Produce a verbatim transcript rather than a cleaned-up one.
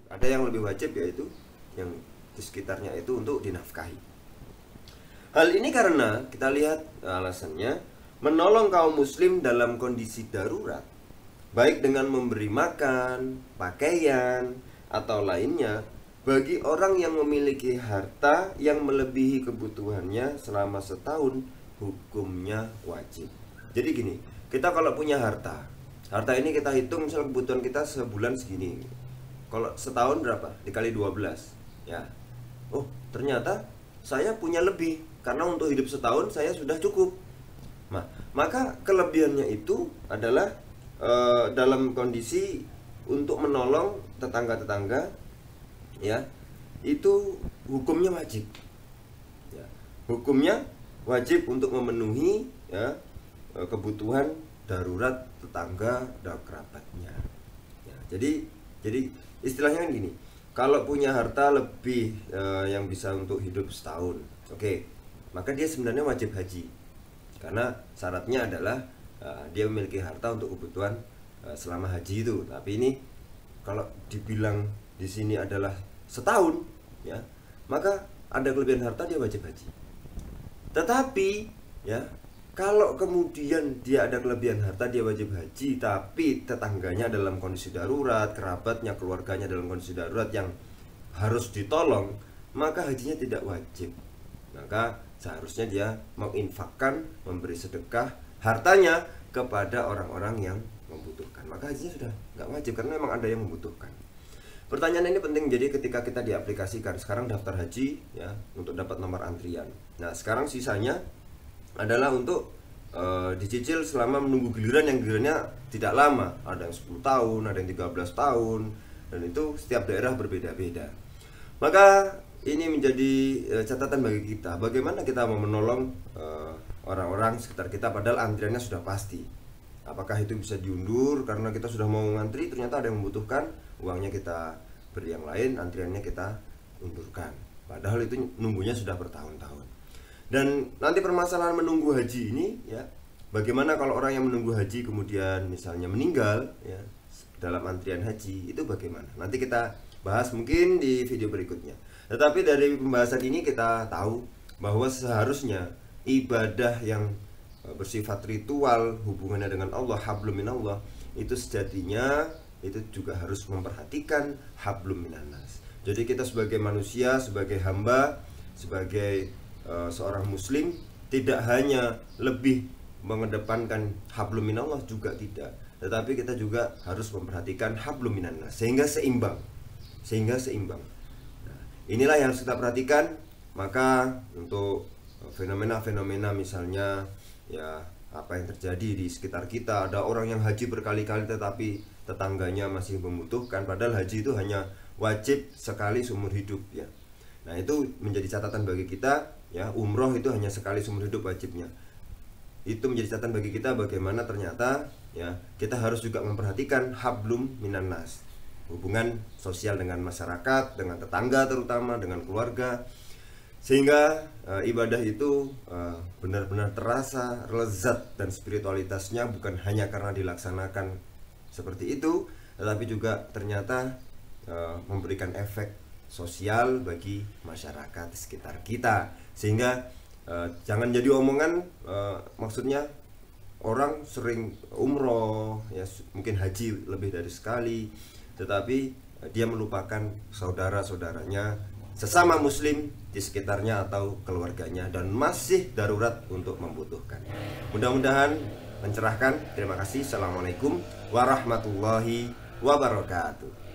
Ada yang lebih wajib, yaitu yang di sekitarnya itu untuk dinafkahi. Hal ini karena kita lihat alasannya, menolong kaum muslim dalam kondisi darurat, baik dengan memberi makan, pakaian, atau lainnya, bagi orang yang memiliki harta yang melebihi kebutuhannya selama setahun, hukumnya wajib. Jadi gini, kita kalau punya harta, harta ini kita hitung misal kebutuhan kita sebulan segini. Kalau setahun berapa? Dikali dua belas, ya. Oh, ternyata saya punya lebih, karena untuk hidup setahun saya sudah cukup. Nah, maka kelebihannya itu adalah e, dalam kondisi untuk menolong tetangga-tetangga, ya, itu hukumnya wajib, ya. Hukumnya wajib untuk memenuhi, ya, kebutuhan darurat tetangga dan kerabatnya, ya. Jadi, jadi istilahnya kan gini, kalau punya harta lebih e, yang bisa untuk hidup setahun, oke, maka dia sebenarnya wajib haji, karena syaratnya adalah e, dia memiliki harta untuk kebutuhan e, selama haji itu. Tapi ini kalau dibilang di sini adalah setahun, ya, maka ada kelebihan harta, dia wajib haji. Tetapi, ya, kalau kemudian dia ada kelebihan harta, dia wajib haji, tapi tetangganya dalam kondisi darurat, kerabatnya, keluarganya dalam kondisi darurat yang harus ditolong, maka hajinya tidak wajib. Maka seharusnya dia menginfakkan, memberi sedekah hartanya kepada orang-orang yang membutuhkan. Maka hajinya sudah nggak wajib, karena memang ada yang membutuhkan. Pertanyaan ini penting, jadi ketika kita diaplikasikan sekarang daftar haji, ya, untuk dapat nomor antrian. Nah, sekarang sisanya adalah untuk e, dicicil selama menunggu giliran, yang gilirannya tidak lama. Ada yang sepuluh tahun, ada yang tiga belas tahun, dan itu setiap daerah berbeda-beda. Maka ini menjadi e, catatan bagi kita, bagaimana kita mau menolong e, orang-orang sekitar kita padahal antriannya sudah pasti. Apakah itu bisa diundur karena kita sudah mau ngantri, ternyata ada yang membutuhkan, uangnya kita beri yang lain, antriannya kita undurkan, padahal itu nunggunya sudah bertahun-tahun. Dan nanti permasalahan menunggu haji ini, ya, bagaimana kalau orang yang menunggu haji kemudian misalnya meninggal, ya, dalam antrian haji, itu bagaimana? Nanti kita bahas mungkin di video berikutnya. Tetapi dari pembahasan ini kita tahu bahwa seharusnya ibadah yang bersifat ritual, hubungannya dengan Allah, hablum minallah, itu sejatinya itu juga harus memperhatikan hablum minannas. Jadi kita sebagai manusia, sebagai hamba, sebagai uh, seorang muslim, tidak hanya lebih mengedepankan hablum minallah, juga tidak, tetapi kita juga harus memperhatikan hablum minannas sehingga seimbang, sehingga seimbang. Nah, inilah yang harus kita perhatikan. Maka untuk fenomena-fenomena misalnya, ya, apa yang terjadi di sekitar kita, ada orang yang haji berkali-kali tetapi tetangganya masih membutuhkan, padahal haji itu hanya wajib sekali seumur hidup, ya. Nah, itu menjadi catatan bagi kita, ya. Umroh itu hanya sekali seumur hidup wajibnya. Itu menjadi catatan bagi kita bagaimana ternyata, ya, kita harus juga memperhatikan hablum minannas, hubungan sosial dengan masyarakat, dengan tetangga terutama, dengan keluarga, sehingga e, ibadah itu benar-benar terasa lezat dan spiritualitasnya bukan hanya karena dilaksanakan seperti itu, tetapi juga ternyata e, memberikan efek sosial bagi masyarakat di sekitar kita. Sehingga e, jangan jadi omongan, e, maksudnya orang sering umroh, ya, mungkin haji lebih dari sekali, tetapi e, dia melupakan saudara-saudaranya sesama muslim di sekitarnya atau keluarganya, dan masih darurat untuk membutuhkan. Mudah-mudahan mencerahkan. Terima kasih. Assalamualaikum warahmatullahi wabarakatuh.